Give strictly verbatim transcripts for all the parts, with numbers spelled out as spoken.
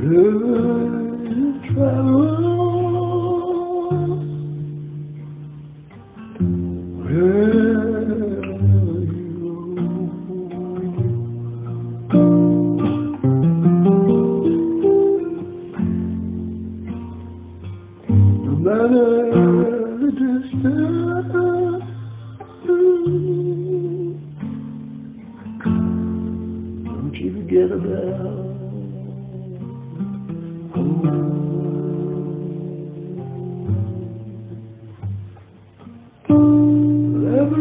Don't you forget about home. Forever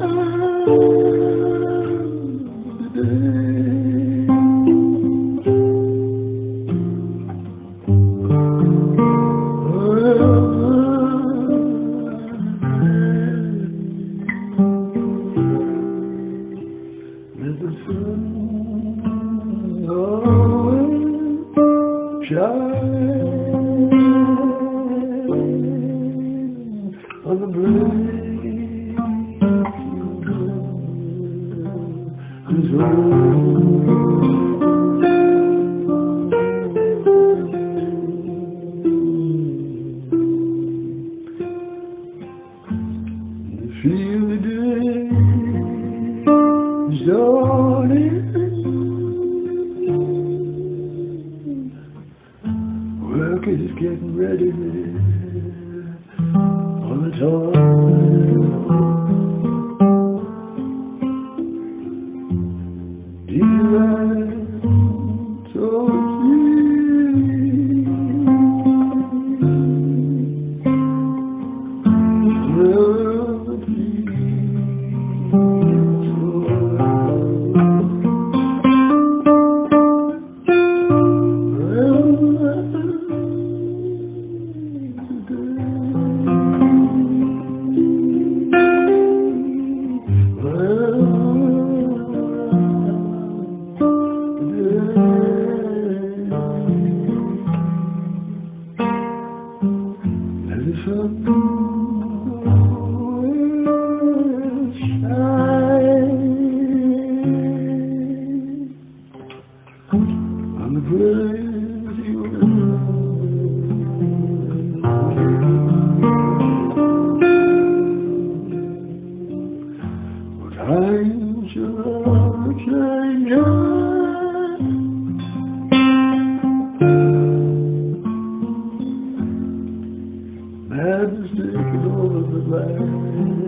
around the day. Let the sun always shine on the blade whose feel the day is dawning. Work is getting ready all the time. Dear eyes so sweet, on the place you what time shall I change? Madness taking over the land.